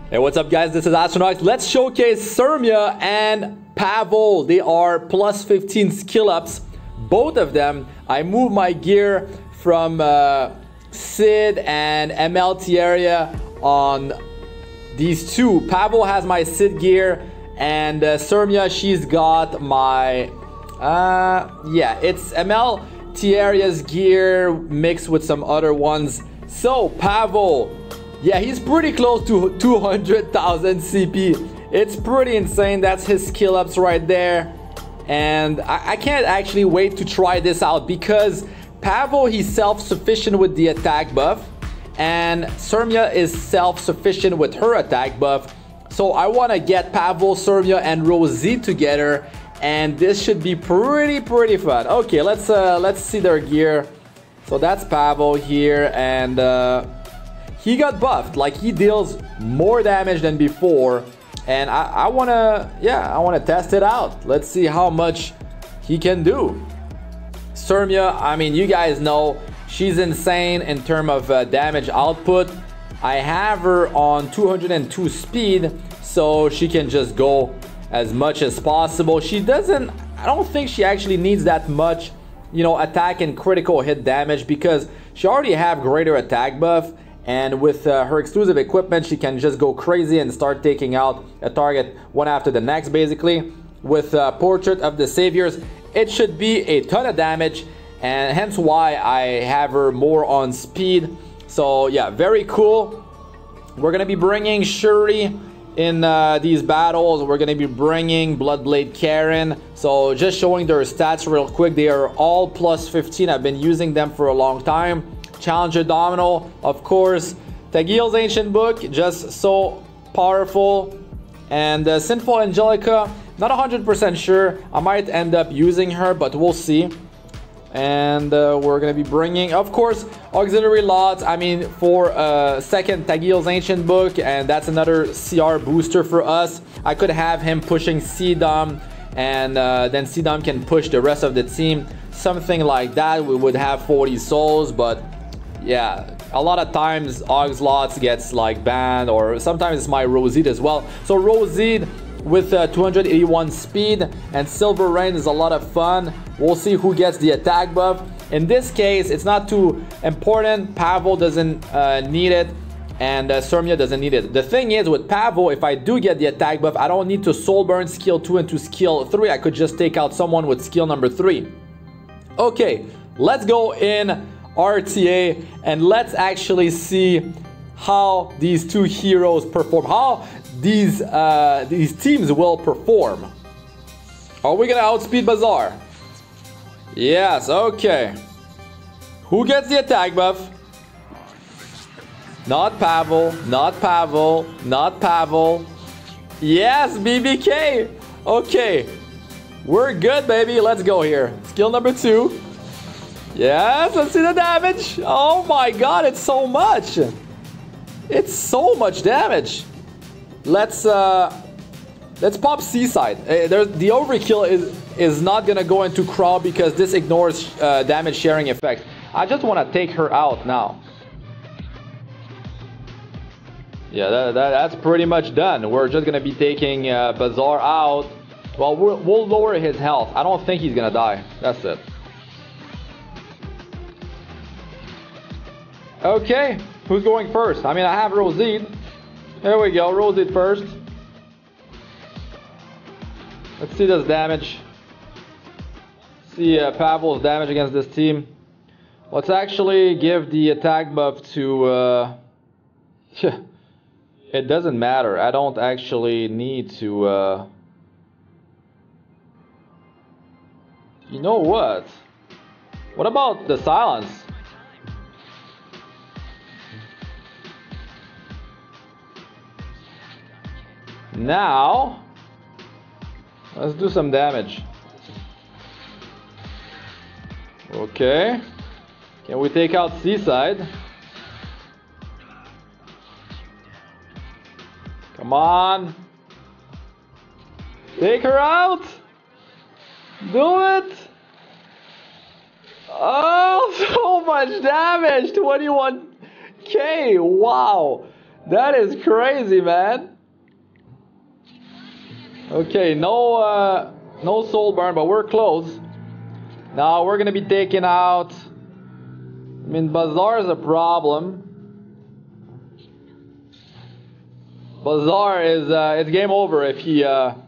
Hey, what's up, guys? This is Astronaut. Let's showcase Sirmia and Pavel. They are plus 15 skill ups. Both of them. I moved my gear from Sid and MLT area on these two. Pavel has my Sid gear, and Sirmia, she's got my yeah, it's MLT area's gear mixed with some other ones. So Pavel, yeah, he's pretty close to 200,000 CP. It's pretty insane. That's his skill ups right there. And I can't actually wait to try this out because Pavel, he's self-sufficient with the attack buff, and Sirmia is self-sufficient with her attack buff. So I want to get Pavel, Sirmia, and Rosie together, and this should be pretty fun. Okay, let's see their gear. So that's Pavel here, and he got buffed. Like, he deals more damage than before, and I wanna test it out. Let's see how much he can do. Sirmia, I mean, you guys know she's insane in terms of damage output. I have her on 202 speed, so she can just go as much as possible. She doesn't, I don't think she actually needs that much, you know, attack and critical hit damage, because she already have greater attack buff, and with her exclusive equipment she can just go crazy and start taking out a target one after the next. Basically, with Portrait of the Saviors, it should be a ton of damage, and hence why I have her more on speed. So yeah, very cool. We're gonna be bringing Shuri in these battles. We're gonna be bringing Bloodblade Karen. So just showing their stats real quick, they are all plus 15. I've been using them for a long time. Challenger Domino, of course. Tagil's Ancient Book, just so powerful. And Sinful Angelica, not 100% sure. I might end up using her, but we'll see. And we're gonna be bringing, of course, auxiliary lots. I mean, for second Tagil's Ancient Book, and that's another CR booster for us. I could have him pushing C-Dom, and then C-Dom can push the rest of the team. Something like that. We would have 40 souls, but yeah, a lot of times Auxlots gets like banned, or sometimes it's my Rosieed as well. So Rosieed with 281 speed and Silver Rain is a lot of fun. We'll see who gets the attack buff. In this case, it's not too important. Pavel doesn't need it, and Sirmia doesn't need it. The thing is, with Pavel, if I do get the attack buff, I don't need to soul burn skill 2 into skill 3. I could just take out someone with skill number 3. Okay, let's go in RTA and let's actually see how these two heroes perform, how these teams will perform. Are we gonna outspeed Bazaar? Yes. Okay, who gets the attack buff? Not Pavel, not Pavel, not Pavel. Yes, BBK. Okay, we're good, baby. Let's go here. Skill number 2. Yes, let's see the damage. Oh my god, it's so much. It's so much damage. Let's pop Seaside. The overkill is not gonna go into Crawl because this ignores damage sharing effect. I just want to take her out now. Yeah, that's pretty much done. We're just gonna be taking Bazaar out. Well, we'll lower his health. I don't think he's gonna die. That's it. Okay, who's going first? I mean, I have Rosieed. There we go, Rosieed first. Let's see this damage. See Pavel's damage against this team. Let's actually give the attack buff to... It doesn't matter. I don't actually need to... You know what? What about the silence? Now, let's do some damage. Okay. Can we take out Seaside? Come on. Take her out. Do it. Oh, so much damage. 21k. Wow. That is crazy, man. Okay, no soul burn, but we're close. Now we're gonna be taking out. I mean, Bazaar is a problem. Bazaar is it's game over if he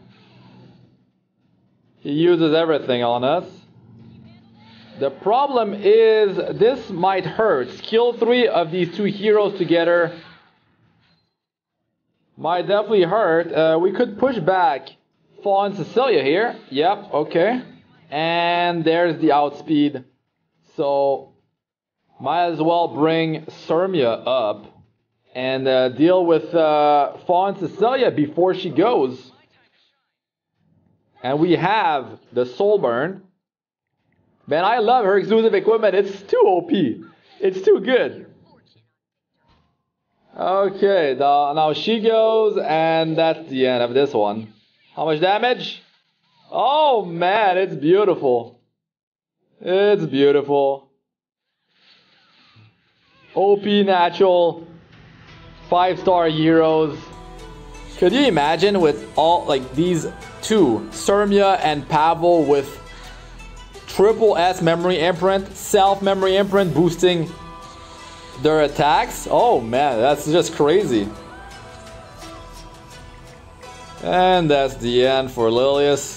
uses everything on us. The problem is this might hurt. Skill 3 of these two heroes together might definitely hurt. We could push back Fawn Cecilia here. Yep, okay. And there's the outspeed. So might as well bring Sirmia up and deal with Fawn Cecilia before she goes. And we have the Soul Burn. Man, I love her exclusive equipment. It's too OP. It's too good. Okay, now she goes, and that's the end of this one. How much damage? Oh man, it's beautiful. It's beautiful. OP natural 5-star heroes. Could you imagine with all like these two, Sirmia and Pavel, with triple S memory imprint, self memory imprint boosting their attacks? Oh man, that's just crazy. And that's the end for Lilius.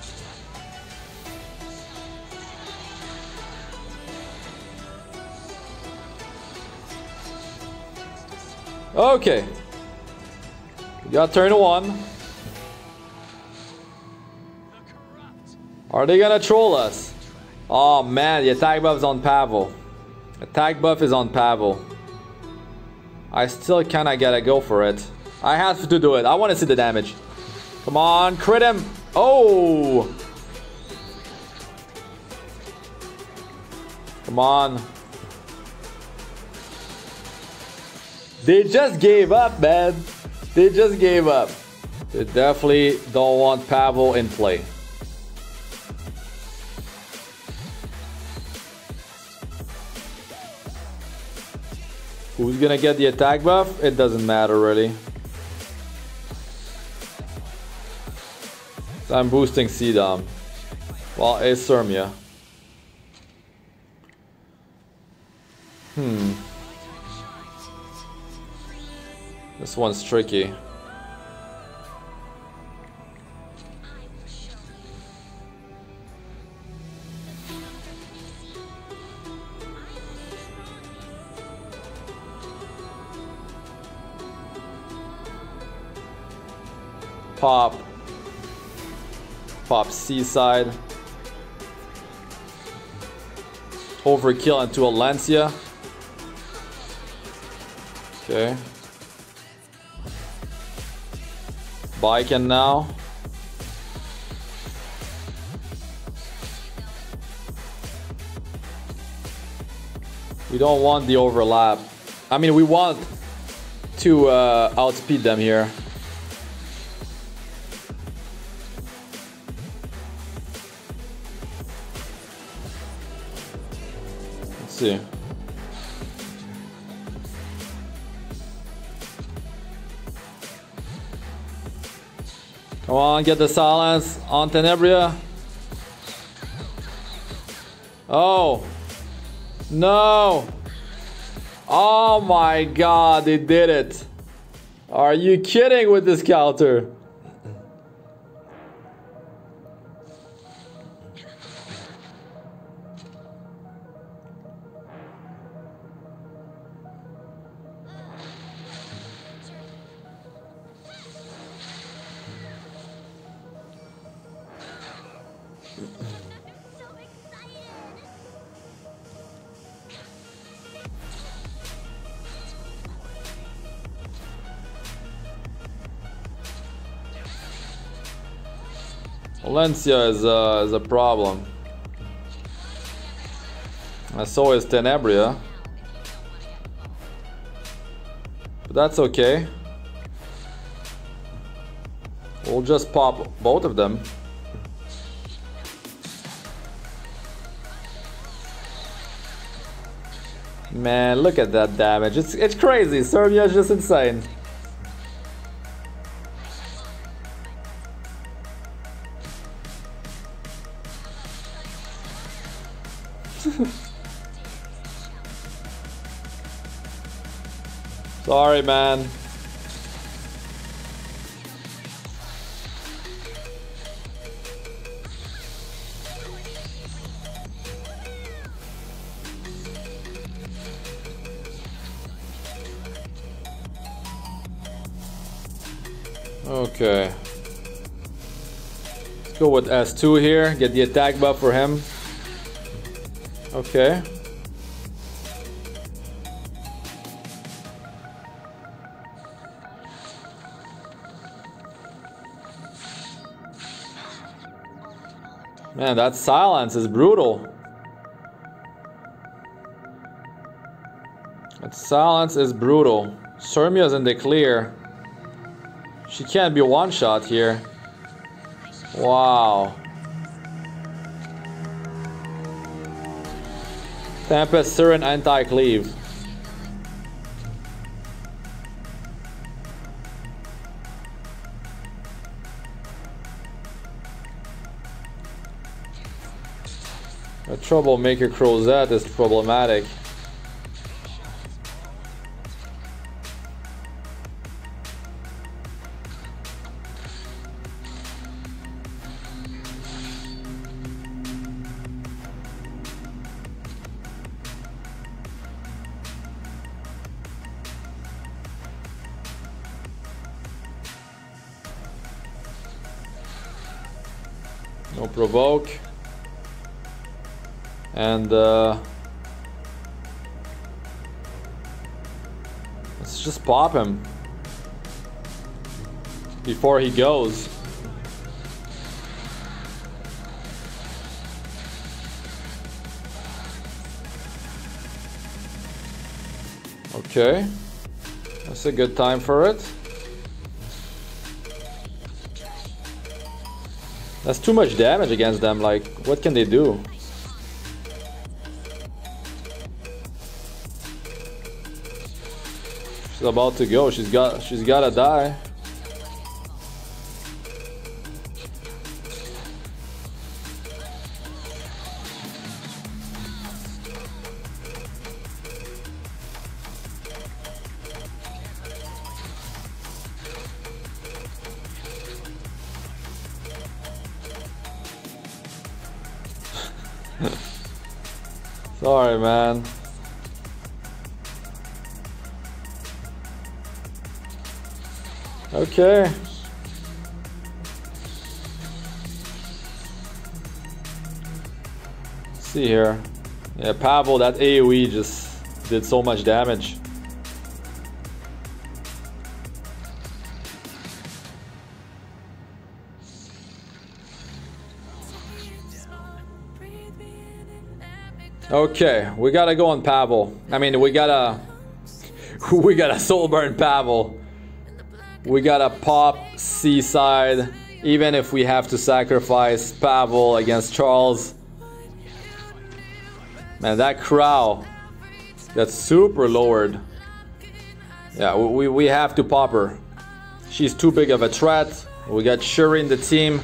Okay, we got turn 1. Are they gonna troll us? Oh man, the attack buff is on Pavel. Attack buff is on Pavel. I still kinda gotta go for it. I have to do it. I want to see the damage. Come on, crit him. Oh! Come on. They just gave up, man. They just gave up. They definitely don't want Pavel in play. Who's gonna get the attack buff? It doesn't matter really. So I'm boosting Cdom. Well, it's Sirmia. This one's tricky. Pop Seaside. Overkill into a Lancia. Okay. Biken now. We don't want the overlap. I mean, we want to outspeed them here. Let's see. Come on, get the silence on Tenebria. Oh. No. Oh my god, they did it. Are you kidding with this counter? Valencia is a problem. And so is Tenebria. But that's okay. We'll just pop both of them. Man, look at that damage. It's crazy. Serbia is just insane. Sorry, man. Okay. Let's go with S2 here. Get the attack buff for him. Okay. Man, that silence is brutal. That silence is brutal. Sermia's in the clear. She can't be one shot here. Wow. Tempest, Siren, anti-cleave. The Troublemaker Crozet is problematic. No provoke. And let's just pop him before he goes. Okay, that's a good time for it. That's too much damage against them. Like, what can they do? She's about to go. She's gotta die. Sorry, man. Okay. Let's see here. Yeah, Pavel, that AoE just did so much damage. Okay, we gotta go on Pavel. I mean, we gotta soul burn Pavel. We gotta pop Seaside, even if we have to sacrifice Pavel against Charles. Man, that Crow, that's super lowered. Yeah, we have to pop her. She's too big of a threat. We got Shuri in the team.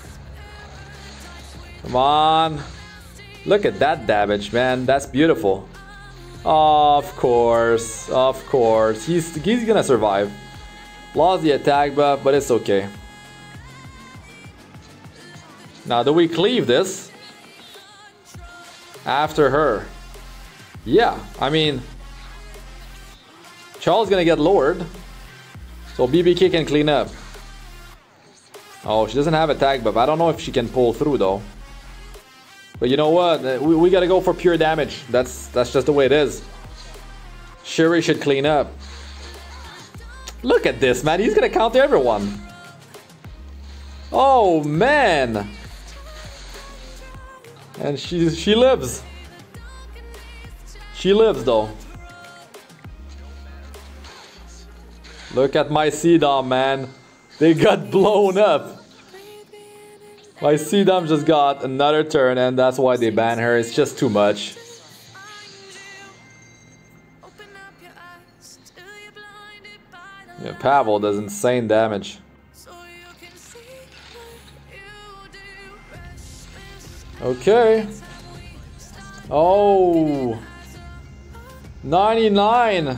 Come on. Look at that damage, man. That's beautiful. Of course, of course. He's gonna survive. Lost the attack buff, but it's okay. Now, do we cleave this? After her. Yeah, I mean, Charles gonna get lowered. So BBK can clean up. Oh, she doesn't have attack buff. I don't know if she can pull through though. But you know what? We gotta go for pure damage. That's just the way it is. Shuri should clean up. Look at this, man. He's gonna counter everyone. Oh, man. And she lives. She lives, though. Look at my CDOM, man. They got blown up. My CDOM just got another turn, and that's why they ban her. It's just too much. Yeah, Pavel does insane damage. Okay. Oh. 99.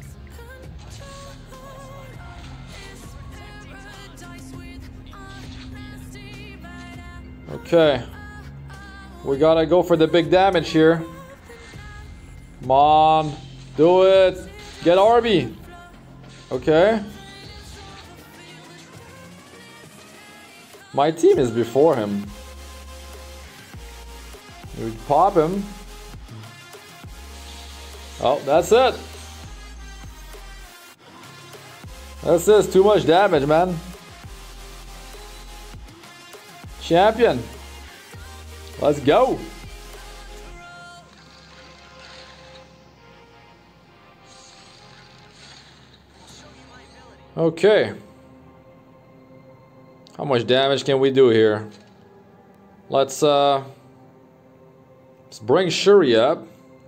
Okay. We gotta go for the big damage here. Come on. Do it. Get Arby. Okay. My team is before him. We pop him. Oh, that's it. This is too much damage, man. Champion. Let's go. Okay. How much damage can we do here? Let's bring Shuri up.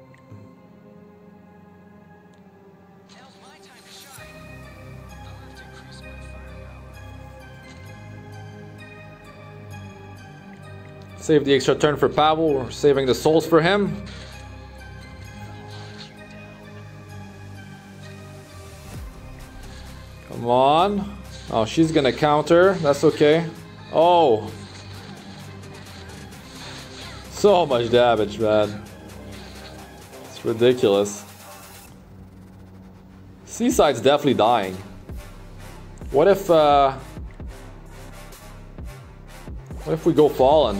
Save the extra turn for Pavel. We're saving the souls for him. Come on. Oh, she's gonna counter. That's okay. Oh. So much damage, man. It's ridiculous. Seaside's definitely dying. What if we go Fallen?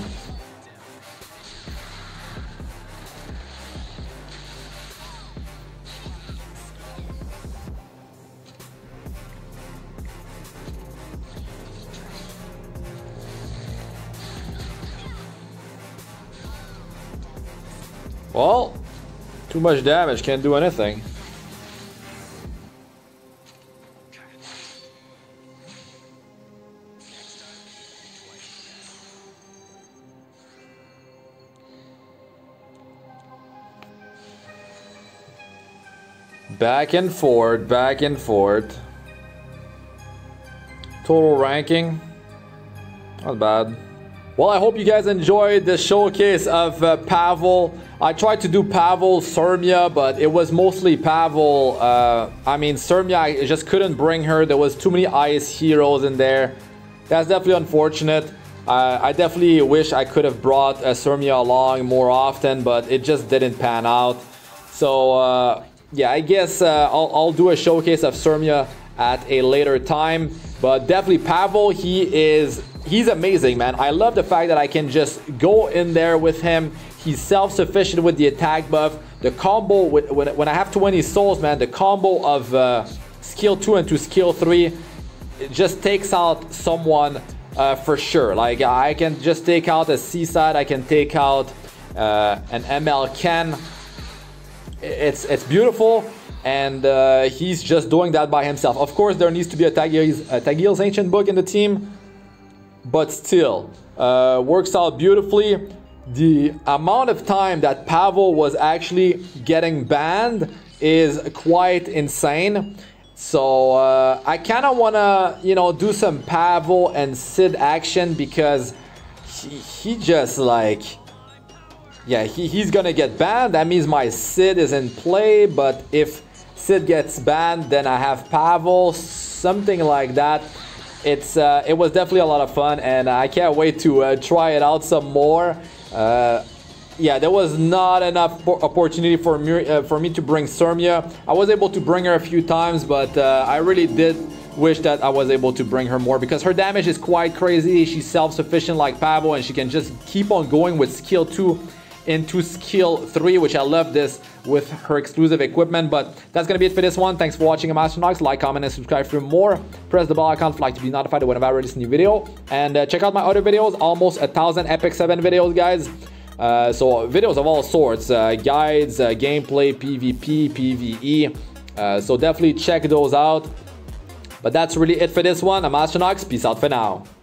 Well, too much damage, can't do anything. Back and forth, back and forth. Total ranking, not bad. Well, I hope you guys enjoyed the showcase of Pavel. I tried to do Pavel, Sirmia, but it was mostly Pavel. I mean, Sirmia, I just couldn't bring her. There was too many ice heroes in there. That's definitely unfortunate. I definitely wish I could have brought Sirmia along more often, but it just didn't pan out. So, yeah, I guess I'll do a showcase of Sirmia at a later time. But definitely Pavel, he's amazing, man. I love the fact that I can just go in there with him. He's self-sufficient with the attack buff. The combo, when I have 20 souls, man, the combo of skill 2 into skill 3, it just takes out someone for sure. Like, I can just take out a Seaside, I can take out an ML Ken. It's beautiful, and he's just doing that by himself. Of course, there needs to be a Tagil's Ancient Book in the team, but still, works out beautifully. The amount of time that Pavel was actually getting banned is quite insane. So I kind of want to, you know, do some Pavel and Sid action, because he just like, yeah, he's gonna get banned. That means my Sid is in play, but if Sid gets banned, then I have Pavel, something like that. It was definitely a lot of fun, and I can't wait to try it out some more. Yeah, there was not enough opportunity for me to bring Sirmia. I was able to bring her a few times, but I really did wish that I was able to bring her more, because her damage is quite crazy. She's self-sufficient like Pavel, and she can just keep on going with skill 2 into skill 3, which I love this with her exclusive equipment. But that's gonna be it for this one. Thanks for watching, Astronauts. Like, comment, and subscribe for more. Press the bell icon for to be notified whenever I release a new video, and check out my other videos. Almost 1,000 Epic 7 videos, guys. So videos of all sorts, guides, gameplay, PvP, PvE. So definitely check those out. But that's really it for this one. I'm Astronauts. Peace out for now.